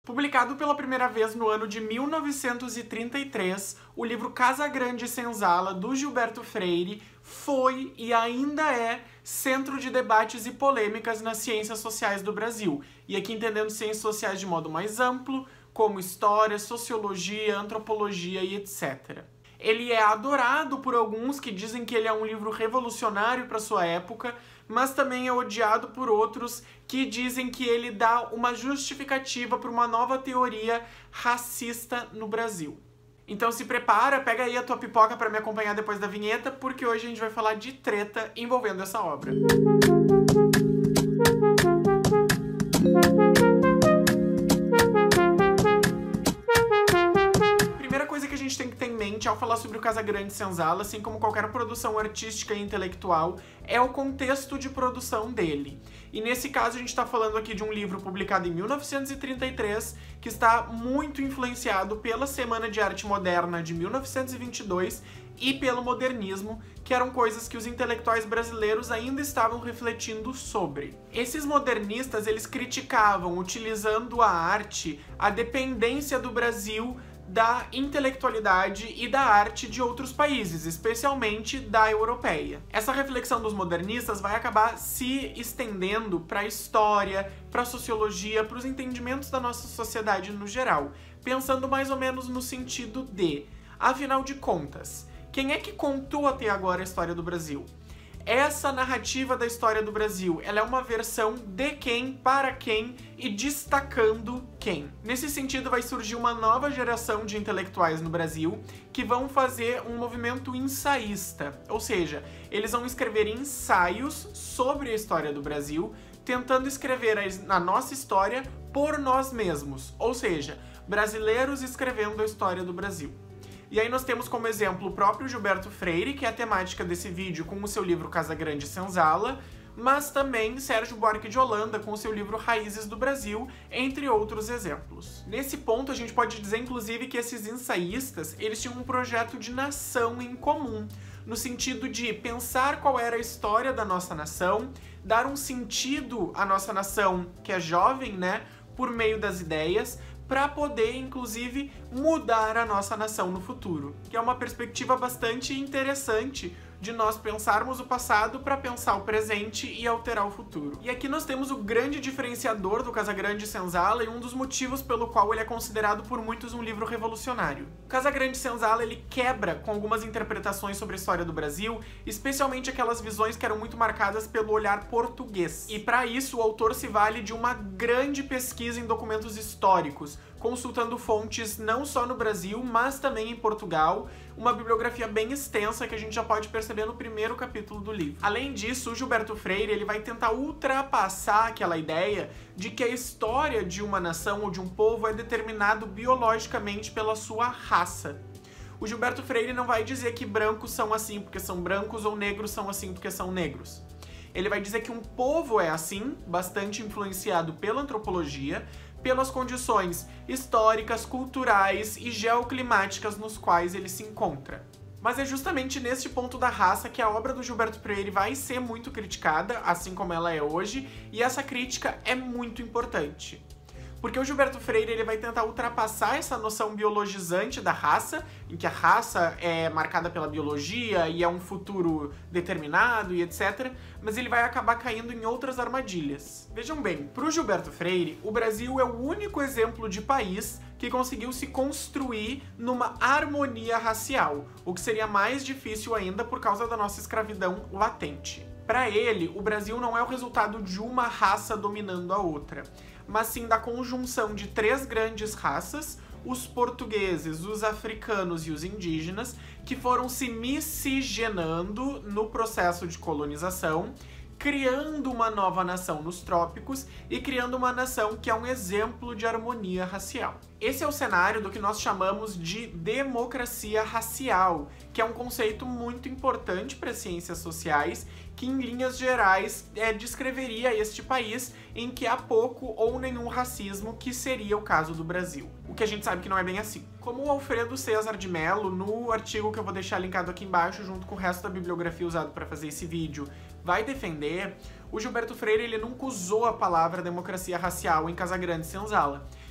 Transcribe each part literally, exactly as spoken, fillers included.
Publicado pela primeira vez no ano de mil novecentos e trinta e três, o livro Casagrande Senzala, do Gilberto Freire, foi e ainda é centro de debates e polêmicas nas ciências sociais do Brasil. E aqui entendendo ciências sociais de modo mais amplo, como história, sociologia, antropologia e etcétera. Ele é adorado por alguns que dizem que ele é um livro revolucionário para sua época, mas também é odiado por outros que dizem que ele dá uma justificativa para uma nova teoria racista no Brasil. Então se prepara, pega aí a tua pipoca para me acompanhar depois da vinheta, porque hoje a gente vai falar de treta envolvendo essa obra. A gente tem que ter em mente ao falar sobre o Casagrande Senzala, assim como qualquer produção artística e intelectual, é o contexto de produção dele. E nesse caso a gente está falando aqui de um livro publicado em mil novecentos e trinta e três, que está muito influenciado pela Semana de Arte Moderna de mil novecentos e vinte e dois e pelo modernismo, que eram coisas que os intelectuais brasileiros ainda estavam refletindo sobre. Esses modernistas, eles criticavam, utilizando a arte, a dependência do Brasil da intelectualidade e da arte de outros países, especialmente da europeia. Essa reflexão dos modernistas vai acabar se estendendo para a história, para a sociologia, para os entendimentos da nossa sociedade no geral, pensando mais ou menos no sentido de, afinal de contas, quem é que contou até agora a história do Brasil? Essa narrativa da história do Brasil, ela é uma versão de quem, para quem e destacando quem. Nesse sentido, vai surgir uma nova geração de intelectuais no Brasil que vão fazer um movimento ensaísta, ou seja, eles vão escrever ensaios sobre a história do Brasil, tentando escrever a nossa história por nós mesmos, ou seja, brasileiros escrevendo a história do Brasil. E aí nós temos como exemplo o próprio Gilberto Freire, que é a temática desse vídeo com o seu livro Casagrande Senzala, mas também Sérgio Buarque de Holanda com o seu livro Raízes do Brasil, entre outros exemplos. Nesse ponto a gente pode dizer inclusive que esses ensaístas, eles tinham um projeto de nação em comum, no sentido de pensar qual era a história da nossa nação, dar um sentido à nossa nação, que é jovem, né, por meio das ideias, para poder, inclusive, mudar a nossa nação no futuro. Que é uma perspectiva bastante interessante de nós pensarmos o passado para pensar o presente e alterar o futuro. E aqui nós temos o grande diferenciador do Casagrande Senzala e um dos motivos pelo qual ele é considerado por muitos um livro revolucionário. O Casagrande Senzala, ele quebra com algumas interpretações sobre a história do Brasil, especialmente aquelas visões que eram muito marcadas pelo olhar português. E para isso o autor se vale de uma grande pesquisa em documentos históricos, consultando fontes não só no Brasil, mas também em Portugal, uma bibliografia bem extensa que a gente já pode perceber no primeiro capítulo do livro. Além disso, o Gilberto Freire ele vai tentar ultrapassar aquela ideia de que a história de uma nação ou de um povo é determinado biologicamente pela sua raça. O Gilberto Freire não vai dizer que brancos são assim porque são brancos ou negros são assim porque são negros. Ele vai dizer que um povo é assim, bastante influenciado pela antropologia, pelas condições históricas, culturais e geoclimáticas nos quais ele se encontra. Mas é justamente neste ponto da raça que a obra do Gilberto Freire vai ser muito criticada, assim como ela é hoje, e essa crítica é muito importante. Porque o Gilberto Freire ele vai tentar ultrapassar essa noção biologizante da raça, em que a raça é marcada pela biologia e é um futuro determinado e etcétera, mas ele vai acabar caindo em outras armadilhas. Vejam bem, para o Gilberto Freire, o Brasil é o único exemplo de país que conseguiu se construir numa harmonia racial, o que seria mais difícil ainda por causa da nossa escravidão latente. Para ele, o Brasil não é o resultado de uma raça dominando a outra, mas sim da conjunção de três grandes raças, os portugueses, os africanos e os indígenas, que foram se miscigenando no processo de colonização, criando uma nova nação nos trópicos e criando uma nação que é um exemplo de harmonia racial. Esse é o cenário do que nós chamamos de democracia racial, que é um conceito muito importante para as ciências sociais, que em linhas gerais é, descreveria este país em que há pouco ou nenhum racismo, que seria o caso do Brasil. O que a gente sabe que não é bem assim. Como o Alfredo César de Mello, no artigo que eu vou deixar linkado aqui embaixo, junto com o resto da bibliografia usada para fazer esse vídeo, vai defender, o Gilberto Freire ele nunca usou a palavra democracia racial em Casagrande Senzala,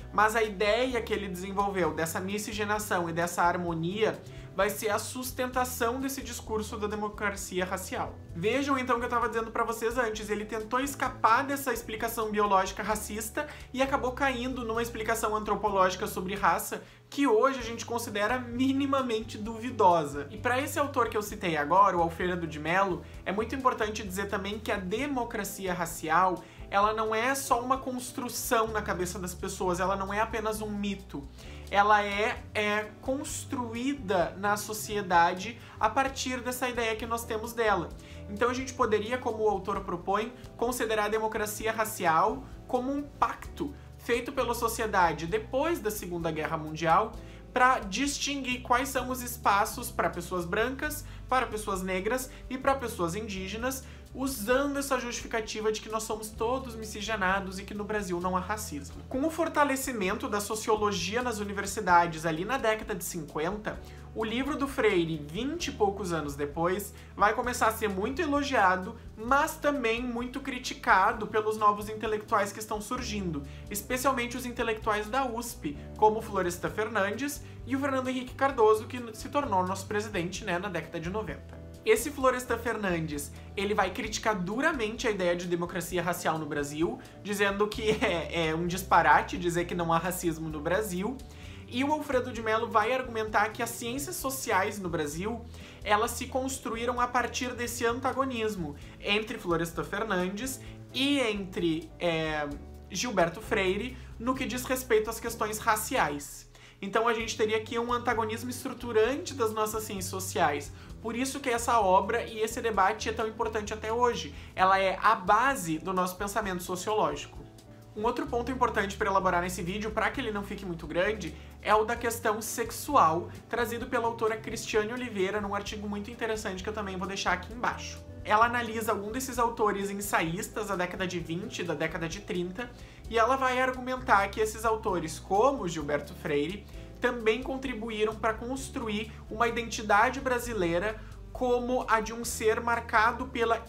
mas a ideia que ele desenvolveu dessa miscigenação e dessa harmonia vai ser a sustentação desse discurso da democracia racial. Vejam então o que eu estava dizendo para vocês antes, ele tentou escapar dessa explicação biológica racista e acabou caindo numa explicação antropológica sobre raça que hoje a gente considera minimamente duvidosa. E para esse autor que eu citei agora, o Alfredo de Mello, é muito importante dizer também que a democracia racial, ela não é só uma construção na cabeça das pessoas, ela não é apenas um mito. Ela é, é construída na sociedade a partir dessa ideia que nós temos dela. Então a gente poderia, como o autor propõe, considerar a democracia racial como um pacto feito pela sociedade depois da Segunda Guerra Mundial para distinguir quais são os espaços para pessoas brancas, para pessoas negras e para pessoas indígenas, usando essa justificativa de que nós somos todos miscigenados e que no Brasil não há racismo. Com o fortalecimento da sociologia nas universidades ali na década de cinquenta, o livro do Freire, vinte e poucos anos depois, vai começar a ser muito elogiado, mas também muito criticado pelos novos intelectuais que estão surgindo, especialmente os intelectuais da U S P, como Florestan Fernandes e o Fernando Henrique Cardoso, que se tornou nosso presidente, né, na década de noventa. Esse Florestan Fernandes, ele vai criticar duramente a ideia de democracia racial no Brasil, dizendo que é, é um disparate dizer que não há racismo no Brasil. E o Alfredo de Mello vai argumentar que as ciências sociais no Brasil, elas se construíram a partir desse antagonismo entre Florestan Fernandes e entre é, Gilberto Freire no que diz respeito às questões raciais. Então a gente teria aqui um antagonismo estruturante das nossas ciências sociais. Por isso que essa obra e esse debate é tão importante até hoje. Ela é a base do nosso pensamento sociológico. Um outro ponto importante para elaborar nesse vídeo, para que ele não fique muito grande, é o da questão sexual, trazido pela autora Cristiane Oliveira num artigo muito interessante que eu também vou deixar aqui embaixo. Ela analisa algum desses autores ensaístas da década de vinte, da década de trinta, e ela vai argumentar que esses autores, como Gilberto Freire, também contribuíram para construir uma identidade brasileira como a de um ser marcado pela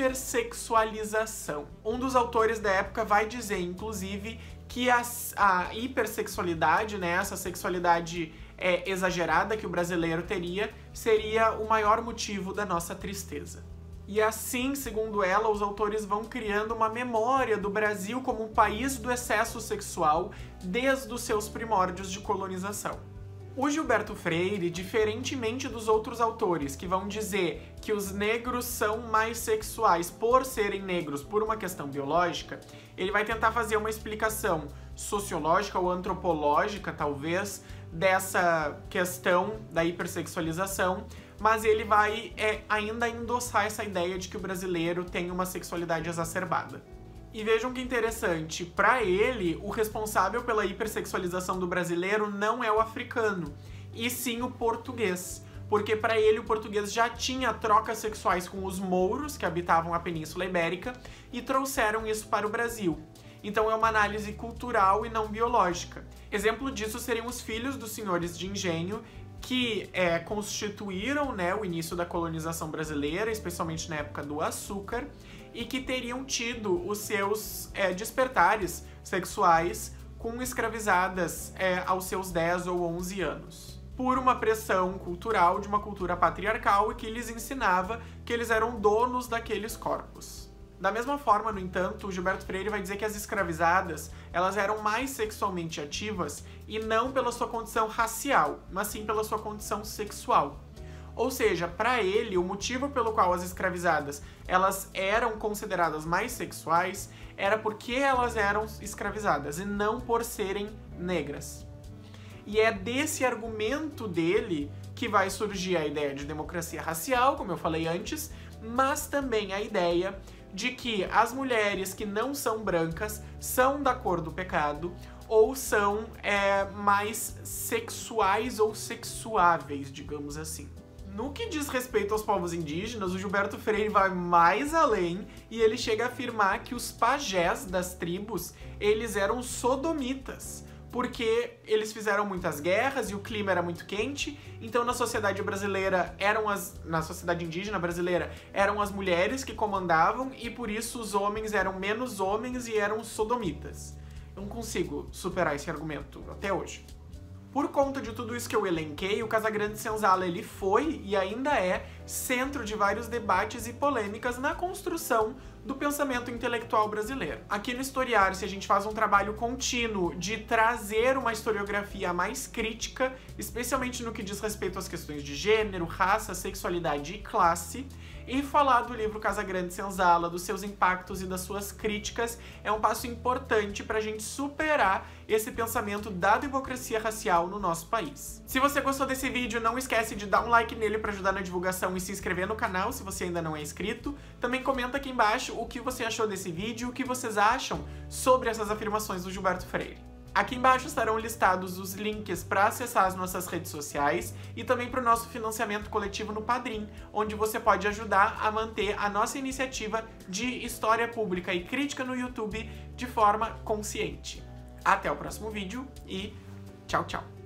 hipersexualização. Um dos autores da época vai dizer, inclusive, que a, a hipersexualidade, né, essa sexualidade é, exagerada que o brasileiro teria, seria o maior motivo da nossa tristeza. E assim, segundo ela, os autores vão criando uma memória do Brasil como um país do excesso sexual desde os seus primórdios de colonização. O Gilberto Freire, diferentemente dos outros autores que vão dizer que os negros são mais sexuais por serem negros por uma questão biológica, ele vai tentar fazer uma explicação sociológica ou antropológica, talvez, dessa questão da hipersexualização, mas ele vai é, ainda endossar essa ideia de que o brasileiro tem uma sexualidade exacerbada. E vejam que interessante, para ele, o responsável pela hipersexualização do brasileiro não é o africano, e sim o português. Porque para ele o português já tinha trocas sexuais com os mouros, que habitavam a Península Ibérica, e trouxeram isso para o Brasil. Então é uma análise cultural e não biológica. Exemplo disso seriam os filhos dos senhores de engenho, que é, constituíram, né, o início da colonização brasileira, especialmente na época do açúcar, e que teriam tido os seus é, despertares sexuais com escravizadas é, aos seus dez ou onze anos. Por uma pressão cultural de uma cultura patriarcal e que lhes ensinava que eles eram donos daqueles corpos. Da mesma forma, no entanto, o Gilberto Freire vai dizer que as escravizadas elas eram mais sexualmente ativas e não pela sua condição racial, mas sim pela sua condição sexual. Ou seja, para ele, o motivo pelo qual as escravizadas elas eram consideradas mais sexuais era porque elas eram escravizadas e não por serem negras. E é desse argumento dele que vai surgir a ideia de democracia racial, como eu falei antes, mas também a ideia de que as mulheres que não são brancas são da cor do pecado ou são é, mais sexuais ou sexuáveis, digamos assim. No que diz respeito aos povos indígenas, o Gilberto Freire vai mais além e ele chega a afirmar que os pajés das tribos, eles eram sodomitas, porque eles fizeram muitas guerras e o clima era muito quente, então na sociedade brasileira eram as na sociedade indígena brasileira eram as mulheres que comandavam e por isso os homens eram menos homens e eram sodomitas. Eu não consigo superar esse argumento até hoje. Por conta de tudo isso que eu elenquei, o Casagrande Senzala ele foi e ainda é centro de vários debates e polêmicas na construção do pensamento intelectual brasileiro. Aqui no Historiar-se a gente faz um trabalho contínuo de trazer uma historiografia mais crítica, especialmente no que diz respeito às questões de gênero, raça, sexualidade e classe, e falar do livro Casagrande Senzala, dos seus impactos e das suas críticas é um passo importante para a gente superar esse pensamento da democracia racial no nosso país. Se você gostou desse vídeo, não esquece de dar um like nele para ajudar na divulgação e se inscrever no canal se você ainda não é inscrito. Também comenta aqui embaixo o que você achou desse vídeo e o que vocês acham sobre essas afirmações do Gilberto Freire. Aqui embaixo estarão listados os links para acessar as nossas redes sociais e também para o nosso financiamento coletivo no Padrim, onde você pode ajudar a manter a nossa iniciativa de história pública e crítica no YouTube de forma consciente. Até o próximo vídeo e tchau, tchau!